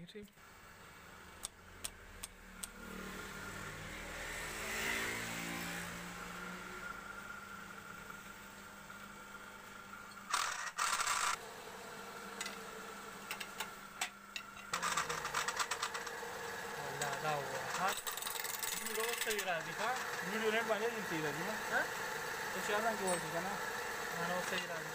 ټیک ویډیو نت باندې دې راځي نه ها څه شي راځي ورته کنه نو صحیح راځي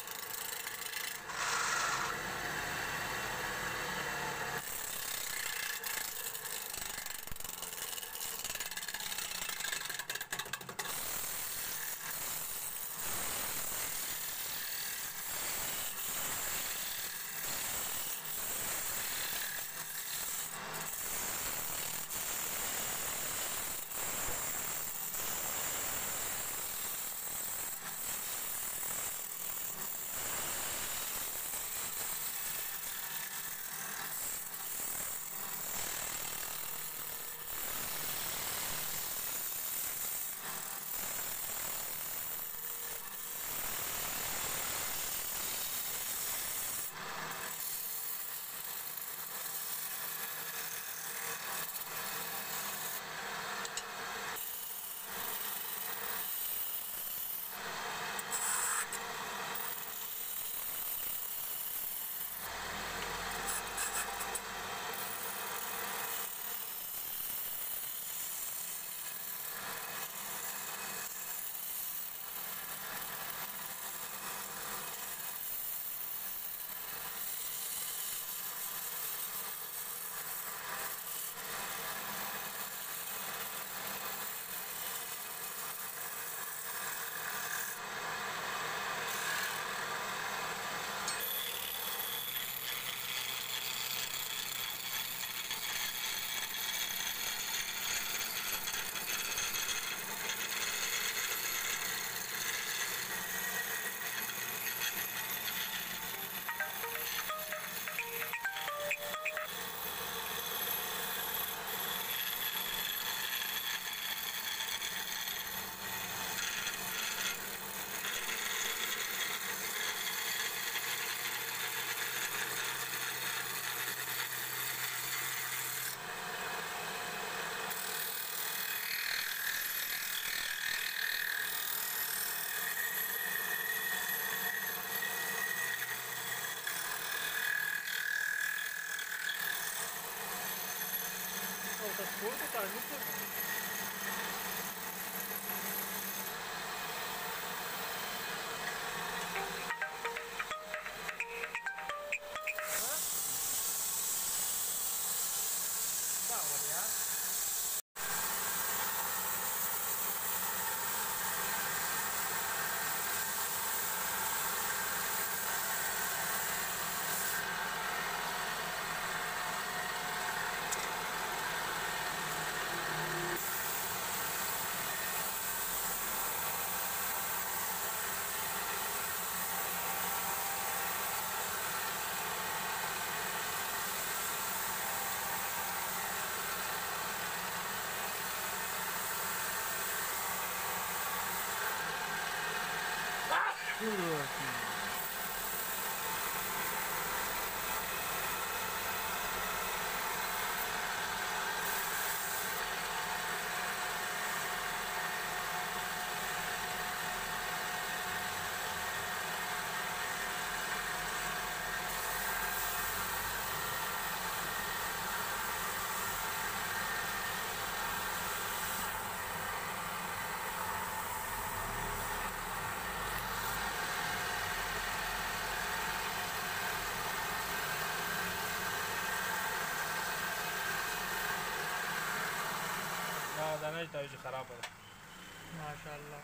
دا نه تایج خراب ده ماشاءالله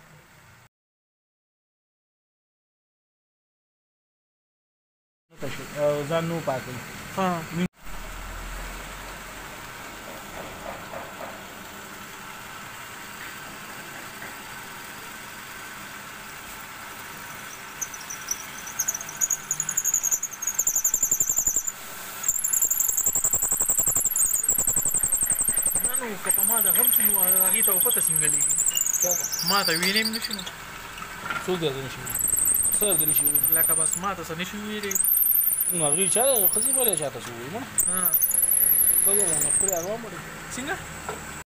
ځان نو پاکي ها که ما ته هم چې نو هغې ته پته څنګه لګي ما ته ویلې هم نشي نو څوک درته نشي څه درته نشي لکه بس ما ته څه نشي ویلی نو هغې چا ښځې بلې چاته څه ووایي ها Oye, nos pura, vamos. Singa?